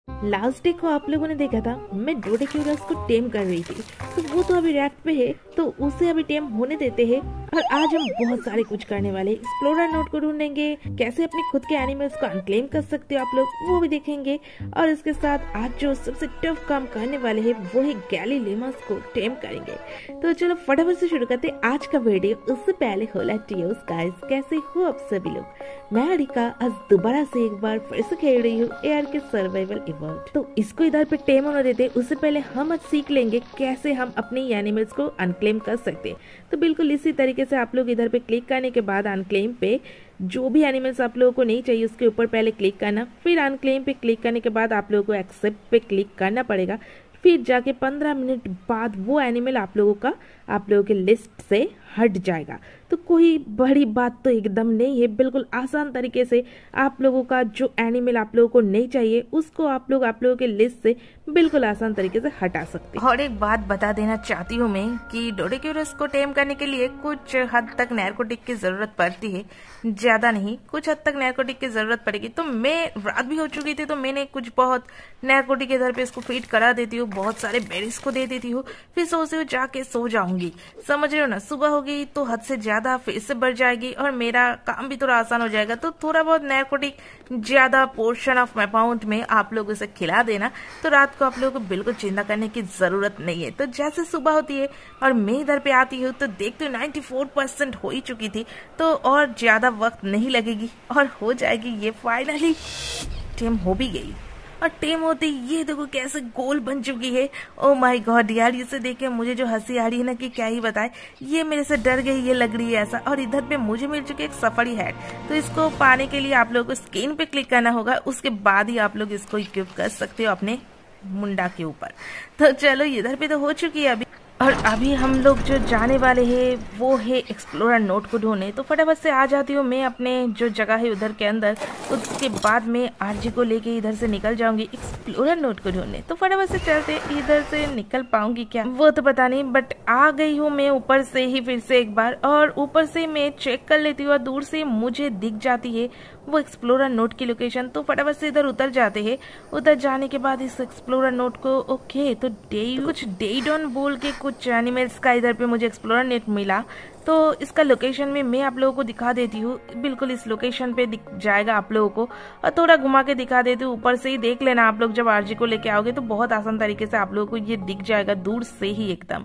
Last day को आप लोगों ने देखा था मैं डोडेक्यूरस को टेम कर रही थी, तो वो तो अभी रैफ्ट पे है, तो उसे अभी टेम होने देते हैं। और आज हम बहुत सारे कुछ करने वाले हैं। एक्सप्लोरर नोट को ढूंढेंगे, कैसे अपने खुद के एनिमल्स को अनक्लेम कर सकते हो आप लोग, वो भी देखेंगे। और इसके साथ आज जो सबसे टफ काम करने वाले हैं वो है गैलीलेमस को टेम करेंगे। तो चलो फटाफट से शुरू करते आज का वीडियो। उससे पहले होला टियोस गाइस, कैसे हो आप सभी लोग? मैं अरिका आज दोबारा से एक बार फिर से खेल रही हूँ एआर के सर्वाइवल इवॉल्व। तो इसको इधर पे टेम होने देते, उससे पहले हम आज सीख लेंगे कैसे हम अपने एनिमल्स को अनक्लेम कर सकते हैं। तो बिल्कुल इसी तरीके से आप लोग इधर पे क्लिक करने के बाद अनक्लेम पे जो भी एनिमल्स आप लोगों को नहीं चाहिए उसके ऊपर पहले क्लिक करना, फिर अनक्लेम पे क्लिक करने के बाद आप लोगों को एक्सेप्ट पे क्लिक करना पड़ेगा। फिर जाके 15 मिनट बाद वो एनिमल आप लोगों के लिस्ट से हट जाएगा। तो कोई बड़ी बात तो एकदम नहीं है, बिल्कुल आसान तरीके से आप लोगों का जो एनिमल आप लोगों को नहीं चाहिए उसको आप लोगों के लिस्ट से बिल्कुल आसान तरीके से हटा सकते हैं। और एक बात बता देना चाहती हूँ मैं कि डोडेक्यूरस को टेम करने के लिए कुछ हद तक नैर्कोटिक की जरूरत पड़ती है, ज्यादा नहीं, कुछ हद तक नैर्कोटिक की जरूरत पड़ेगी। तो मैं रात भी हो चुकी थी तो मैंने कुछ बहुत नैर्कोटिक इधर पे इसको फीड करा देती हूँ, बहुत सारे बेरीज को दे देती हूँ, फिर सोचती हूँ जाके सो जाऊंगी। समझ रहे हो ना, सुबह होगी तो हद से ज्यादा फिर से बढ़ जाएगी और मेरा काम भी थोड़ा आसान हो जाएगा। तो थोड़ा बहुत नैर्कोटिक ज्यादा पोर्शन ऑफ अमाउंट में आप लोग इसे खिला देना, तो रात को आप लोगों को बिल्कुल चिंता करने की जरूरत नहीं है। तो जैसे सुबह होती है और मैं इधर पे आती हूँ तो देखती हूँ 94% हो ही चुकी थी, तो और ज्यादा वक्त नहीं लगेगी और हो जाएगी। ये फाइनली टेम हो भी गई और टेम होते ये देखो कैसे गोल बन चुकी है। ओ माय गॉड यार, इसे देख के मुझे जो हंसी आ रही है ना कि क्या ही बताए, ये मेरे से डर गई, ये लग रही है ऐसा। और इधर पे मुझे मिल चुकी है एक सफारी हैट, तो इसको पाने के लिए आप लोगों को स्क्रीन पे क्लिक करना होगा, उसके बाद ही आप लोग इसको इक्विप कर सकते हो अपने मुंडा के ऊपर। तो चलो इधर पे तो हो चुकी है अभी, और अभी हम लोग जो जाने वाले हैं वो है एक्सप्लोरर नोट को ढूंढने। तो फटाफट से आ जाती हूँ मैं अपने जो जगह है उधर के अंदर, उसके बाद में आरजी को लेके इधर से निकल जाऊंगी एक्सप्लोरर नोट को ढूंढने। तो फटाफट से चलते, इधर से निकल पाऊंगी क्या वो तो पता नहीं, बट आ गई हूँ मैं ऊपर से ही फिर से एक बार, और ऊपर से मैं चेक कर लेती हूँ और दूर से मुझे दिख जाती है वो एक्सप्लोरर नोट की लोकेशन। तो फटाफट से इधर उतर जाते हैं। उधर जाने के बाद इस एक्सप्लोरर नोट को ओके, तो कुछ डेडॉन बोल के कुछ एनिमल्स का इधर पे मुझे एक्सप्लोरर नेट मिला। तो इसका लोकेशन में मैं आप लोगों को दिखा देती हूँ, बिल्कुल इस लोकेशन पे दिख जाएगा आप लोगों को, और थोड़ा घुमा के दिखा देती हूँ। ऊपर से ही देख लेना आप लोग, जब आरजी को लेके आओगे तो बहुत आसान तरीके से आप लोगों को ये दिख जाएगा दूर से ही एकदम।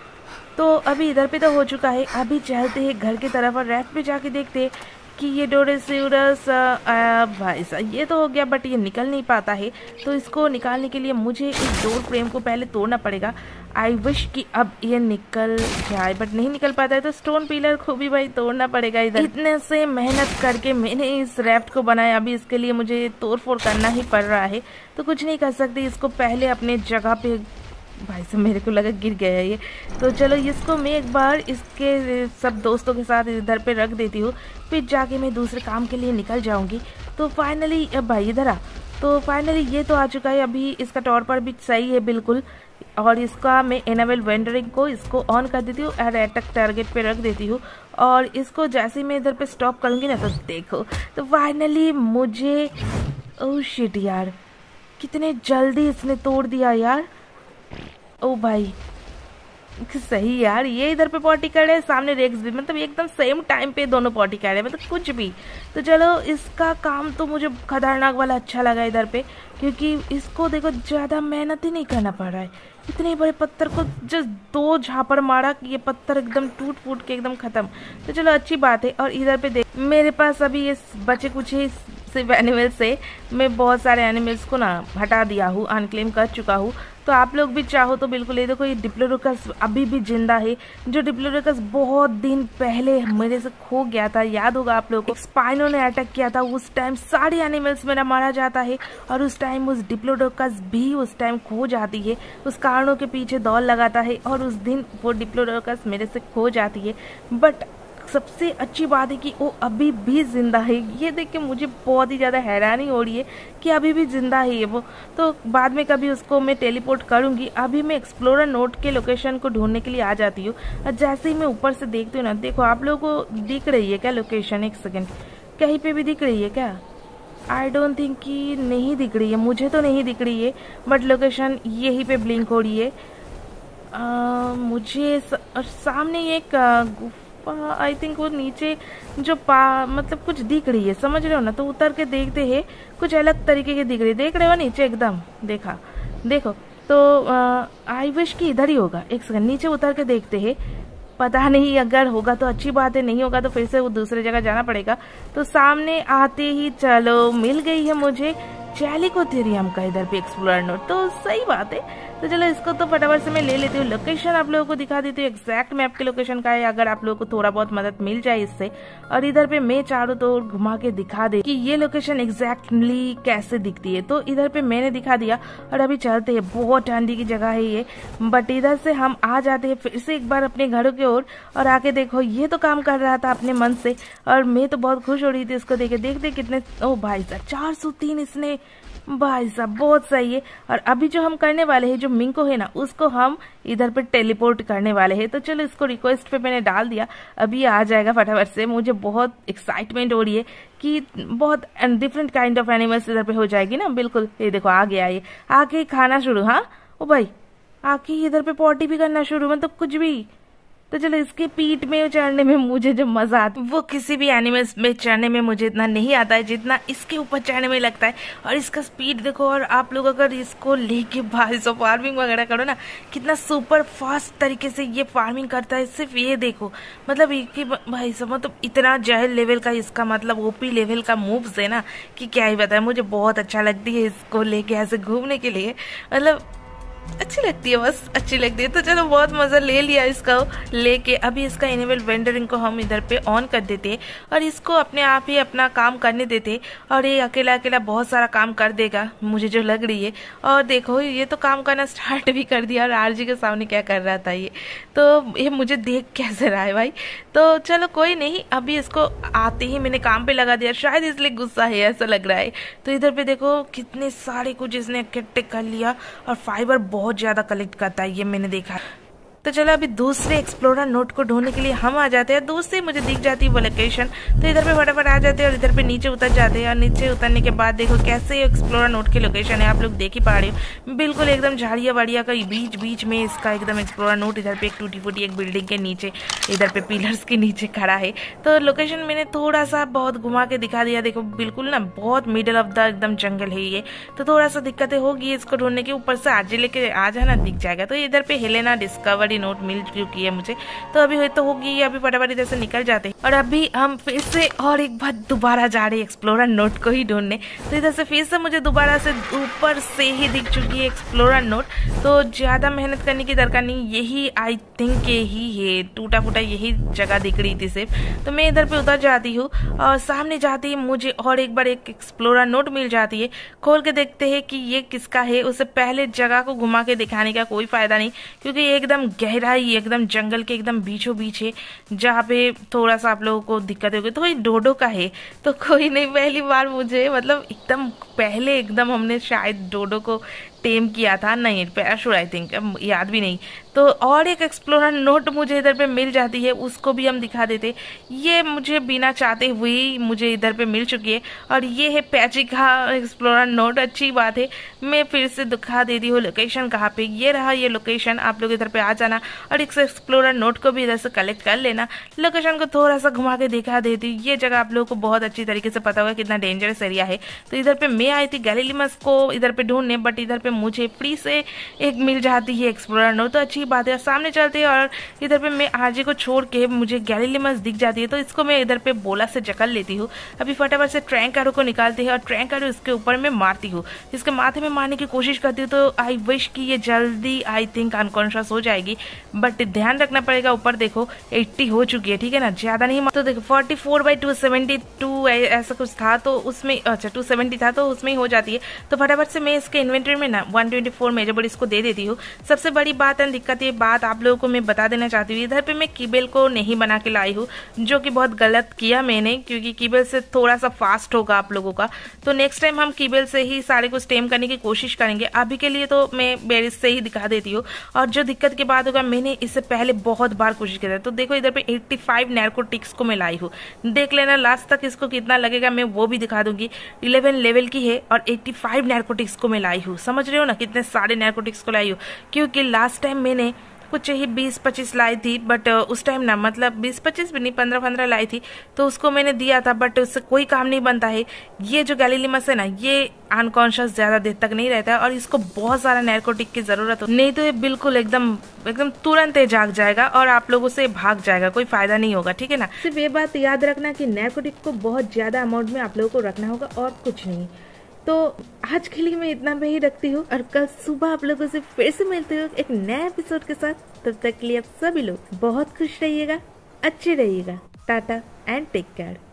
तो अभी इधर पे तो हो चुका है, अभी चलते हैं घर की तरफ और रैफ्ट पे जाके देखते हैं कि ये डोडेक्यूरस भाई साहब ये तो हो गया, बट ये निकल नहीं पाता है। तो इसको निकालने के लिए मुझे इस डोर फ्रेम को पहले तोड़ना पड़ेगा। आई विश कि अब ये निकल जाए, बट नहीं निकल पाता है। तो स्टोन पिलर को भी भाई तोड़ना पड़ेगा इधर। इतने से मेहनत करके मैंने इस रैफ्ट को बनाया, अभी इसके लिए मुझे तोड़ फोड़ करना ही पड़ रहा है। तो कुछ नहीं कर सकते, इसको पहले अपने जगह पे, भाई साहब मेरे को लगा गिर गया ये। तो चलो इसको मैं एक बार इसके सब दोस्तों के साथ इधर पे रख देती हूँ, फिर जाके मैं दूसरे काम के लिए निकल जाऊंगी। तो फाइनली भाई इधर आ, तो फाइनली ये तो आ चुका है। अभी इसका टॉर पर भी सही है बिल्कुल, और इसका मैं एनाबल वेंडरिंग को इसको ऑन कर देती हूँ और अटैक टारगेट पे रख देती हूँ। और इसको जैसे मैं इधर पे स्टॉप करूंगी ना, तो देखो तो फाइनली मुझे, ओह शिट यार, कितने जल्दी इसने तोड़ दिया यार। ओ भाई सही यार, ये इधर पे पॉटी कर रहे हैं, सामने रेक्स भी, मतलब एकदम सेम टाइम पे दोनों पॉटी कर रहे हैं, मतलब कुछ भी। तो चलो इसका काम तो मुझे खतरनाक वाला अच्छा लगा इधर पे, क्योंकि इसको देखो ज्यादा मेहनत ही नहीं करना पड़ रहा है। इतने बड़े पत्थर को जस्ट 2 झापड़ मारा कि ये पत्थर एकदम टूट फूट के एकदम खत्म। तो चलो अच्छी बात है। और इधर पे देख, मेरे पास अभी ये बचे कुछ ही सिर्फ एनिमल्स से मैं बहुत सारे एनिमल्स को ना हटा दिया हूँ, अनक्लेम कर चुका हूँ। तो आप लोग भी चाहो तो बिल्कुल, ये देखो ये डिप्लोडोकस अभी भी जिंदा है, जो डिप्लोडोकस बहुत दिन पहले मेरे से खो गया था, याद होगा आप लोगों को। स्पाइनो ने अटैक किया था, उस टाइम सारे एनिमल्स मेरा मारा जाता है, और उस टाइम उस डिप्लोडोकस भी उस टाइम खो जाती है, उस कारणों के पीछे दौड़ लगाता है, और उस दिन वो डिप्लोडोकस मेरे से खो जाती है। बट सबसे अच्छी बात है कि वो अभी भी जिंदा है। ये देख के मुझे बहुत ही ज़्यादा हैरानी हो रही है कि अभी भी जिंदा है ये वो। तो बाद में कभी उसको मैं टेलीपोर्ट करूंगी। अभी मैं एक्सप्लोरर नोट के लोकेशन को ढूंढने के लिए आ जाती हूँ, और जैसे ही मैं ऊपर से देखती हूँ ना, देखो आप लोगों को दिख रही है क्या लोकेशन? एक सेकेंड, कहीं पे भी दिख रही है क्या? आई डोंट थिंक कि नहीं दिख रही है, मुझे तो नहीं दिख रही है, बट लोकेशन यहीं पे ब्लिंक हो रही है। मुझे सामने एक गुफा, आई थिंक वो नीचे जो मतलब कुछ दिख रही है, समझ रहे हो ना, तो उतर के देखते हैं, कुछ अलग तरीके की दिख रही है, देख रहे हो नीचे एकदम, देखा देखो, तो आई विश कि इधर ही होगा। एक सेकंड नीचे उतर के देखते हैं, पता नहीं, अगर होगा तो अच्छी बात है, नहीं होगा तो फिर से वो दूसरे जगह जाना पड़ेगा। तो सामने आते ही चलो मिल गई है मुझे चैलिकोथेरियम का इधर पे एक्सप्लोरर नोट, तो सही बात है। तो चलो इसको तो फटाफट से मैं ले लेती हूँ। लोकेशन आप लोगों को दिखा देती हूँ, एग्जैक्ट मैप की लोकेशन का है, अगर आप लोगों को थोड़ा बहुत मदद मिल जाए इससे। और इधर पे मैं चारों तो घुमा के दिखा दे कि ये लोकेशन एग्जैक्टली कैसे दिखती है। तो इधर पे मैंने दिखा दिया और अभी चलते हैं, बहुत ठंडी की जगह है ये, बट इधर से हम आ जाते हैं फिर से एक बार अपने घरों की ओर। और आके देखो ये तो काम कर रहा था अपने मन से, और मैं तो बहुत खुश हो रही थी इसको देखे। देखते कितने, ओ भाई साहब 403 इसने, भाई साहब बहुत सही है। और अभी जो हम करने वाले हैं, जो मिंको है ना, उसको हम इधर पे टेलीपोर्ट करने वाले हैं। तो चलो इसको रिक्वेस्ट पे मैंने डाल दिया, अभी आ जाएगा फटाफट से। मुझे बहुत एक्साइटमेंट हो रही है कि बहुत डिफरेंट काइंड ऑफ एनिमल्स इधर पे हो जाएगी ना। बिल्कुल, ये देखो आ गया, ये आके खाना शुरू। हाँ ओ भाई, आके इधर पे पॉटी भी करना शुरू, मतलब कुछ भी। तो चलो इसके पीठ में चढ़ने में मुझे जो मजा आता है वो किसी भी एनिमल्स में चढ़ने में मुझे इतना नहीं आता है जितना इसके ऊपर चढ़ने में लगता है। और इसका स्पीड देखो, और आप लोग अगर इसको लेके भाई सो फार्मिंग वगैरह करो ना, कितना सुपर फास्ट तरीके से ये फार्मिंग करता है। सिर्फ ये देखो, मतलब एक ही भाई साहब, मतलब इतना जहल लेवल का इसका मतलब ओपी लेवल का मूव्स है ना कि क्या ही बताए। मुझे बहुत अच्छा लगती है इसको लेके ऐसे घूमने के लिए, मतलब अच्छी लगती है, बस अच्छी लगती है। तो चलो बहुत मजा ले लिया इसका लेके। अभी इसका इनेबल वेंडरिंग को हम इधर पे ऑन कर देते हैं और इसको अपने आप ही अपना काम करने देते, और ये अकेला अकेला बहुत सारा काम कर देगा मुझे जो लग रही है। और देखो ये तो काम करना स्टार्ट भी कर दिया, और आरजी के सामने क्या कर रहा था ये, तो ये मुझे देख कैसे रहा है भाई। तो चलो कोई नहीं, अभी इसको आते ही मैंने काम पे लगा दिया, शायद इसलिए गुस्सा है ऐसा लग रहा है। तो इधर पे देखो कितने सारे कुछ इसने इकट्ठे कर लिया, और फाइबर बहुत ज्यादा कलेक्ट करता है ये मैंने देखा। तो चलो अभी दूसरे एक्सप्लोरर नोट को ढूंढने के लिए हम आ जाते हैं। दूर से मुझे दिख जाती है वो लोकेशन, तो इधर पे फटाफट आ जाते हैं और इधर पे नीचे उतर जाते हैं। और नीचे उतरने के बाद देखो कैसे एक्सप्लोरर नोट की लोकेशन है, आप लोग देख ही पा रहे हो, बिल्कुल एकदम झाड़िया वाड़िया का बीच बीच में इसका एकदम एक्सप्लोरर नोट। इधर पे एक टूटी फूटी एक बिल्डिंग के नीचे, इधर पे पिलर्स के नीचे खड़ा है। तो लोकेशन मैंने थोड़ा सा बहुत घुमा के दिखा दिया, देखो बिल्कुल ना बहुत मिडल ऑफ द एकदम जंगल है ये। तो थोड़ा सा दिक्कतें होगी इसको ढूंढने के, ऊपर से आज लेके आ जाना दिख जाएगा। तो इधर पे हेलेना डिस्कवरी नोट मिल चुकी है मुझे, तो अभी तो होगी, अभी फटाफट इधर से निकल जाते हैं। और अभी हम फिर से और एक बार दोबारा जा रहे हैं एक्सप्लोरर नोट को ही ढूंढने। तो इधर से फिर से मुझे दोबारा से ऊपर से ही दिख चुकी है एक्सप्लोरर नोट, तो ज्यादा मेहनत करने की दरकार नहीं, यही आई थिंक यही है, टूटा फूटा यही जगह दिख रही थी सिर्फ। तो मैं इधर पे उतर जाती हूँ और सामने जाती ही मुझे और एक बार एक एक्सप्लोरर नोट मिल जाती है। खोल के देखते हैं कि ये किसका है। उससे पहले जगह को घुमा के दिखाने का कोई फायदा नहीं, क्योंकि ये एकदम गहराई एकदम जंगल के एकदम बीचों बीच है, जहाँ पे थोड़ा सा आप लोगों को दिक्कत होगी। तो ये डोडो का है, तो कोई नहीं, पहली बार मुझे मतलब एकदम पहले एकदम हमने शायद डोडो को टेम किया था, नहीं पैराशूट आई थिंक, याद भी नहीं। तो और एक एक्सप्लोरर नोट मुझे इधर पे मिल जाती है, उसको भी हम दिखा देते। ये मुझे बिना चाहते हुए मुझे इधर पे मिल चुकी है, और ये है पैची का एक्सप्लोरर नोट। अच्छी बात है, मैं फिर से दिखा देती हूँ लोकेशन कहाँ पे। ये रहा ये लोकेशन, आप लोग इधर पे आ जाना और इस एक्सप्लोरर नोट को भी इधर से कलेक्ट कर लेना। लोकेशन को थोड़ा सा घुमा के दिखा देती। ये जगह आप लोगों को बहुत अच्छी तरीके से पता होगा कितना डेंजरस एरिया है। तो इधर पे मैं आई थी गैलीलिमस को इधर पे ढूंढने, बट इधर पे मुझे फ्री से एक मिल जाती है एक्सप्लोरर नोट, तो अच्छी बात है। सामने चलते हैं और इधर पे मैं आरजे को छोड़ के मुझे गैलीलिमस दिख जाती है, तो इसको मैं इधर पे बोला से जकड़ लेती हूँ। अभी फटाफट से ट्रैंक एरो को निकालते हैं और ट्रैंक एरो इसके ऊपर मैं मारती हूँ, इसके माथे में मारने की कोशिश करती हूँ। तो आई विश कि ये जल्दी आई थिंक अनकॉन्शियस हो जाएगी, बट ध्यान रखना पड़ेगा। ऊपर देखो 80 हो चुकी है, ठीक है ना, ज्यादा नहीं। तो देखो 44/272 ऐसा कुछ था, तो उसमें अच्छा 270 था, तो उसमें ही हो जाती है। तो फटाफट से मैं इसके इन्वेंटरी में ना 124 मेजर बोर्ड इसको दे देती हूँ। सबसे बड़ी बात है दिक्कत दिक्कत ये बात आप लोगों को मैं बता देना चाहती हूँ, इधर पे मैं कीबेल को नहीं बना के लाई हूँ, जो कि बहुत गलत किया मैंने, क्योंकि कीबेल से थोड़ा सा फास्ट होगा आप लोगों का। तो नेक्स्ट टाइम हम कीबेल से ही सारे कुछ टेम करने की कोशिश करेंगे। अभी के लिए तो मैं बेरिस से ही दिखा देती हूँ, और जो दिक्कत की बात होगा, मैंने इससे पहले बहुत बार कोशिश किया था। तो देखो इधर पे 85 नैर्कोटिक्स को मैं लाई हूँ, देख लेना लास्ट तक इसको कितना लगेगा, मैं वो भी दिखा दूंगी। 11 लेवल की है और 85 नैर्कोटिक्स को मैं लाई हूँ, समझ रहे हो ना कितने सारे नैर्कोटिक्स को लाई हूँ। क्योंकि लास्ट टाइम मैंने कुछ ही 20-25 लाई थी, बट उस टाइम ना, मतलब 20-25 भी नहीं, 15-15 लाई थी, तो उसको मैंने दिया था, बट उससे कोई काम नहीं बनता है। ये जो गैलीलिमस है ना, ये अनकॉन्शियस ज्यादा देर तक नहीं रहता है, और इसको बहुत सारा नैर्कोटिक की जरूरत हो, नहीं तो ये बिल्कुल एकदम तुरंत जाग जाएगा और आप लोगों से भाग जाएगा, कोई फायदा नहीं होगा, ठीक है ना। सिर्फ ये बात याद रखना कि नैर्कोटिक को बहुत ज्यादा अमाउंट में आप लोगों को रखना होगा और कुछ नहीं। तो आज के लिए मैं इतना पे ही रखती हूँ, और कल सुबह आप लोगों से फिर से मिलती हूँ एक नए एपिसोड के साथ। तब तक के लिए आप सभी लोग बहुत खुश रहिएगा, अच्छे रहिएगा। Tata and take care.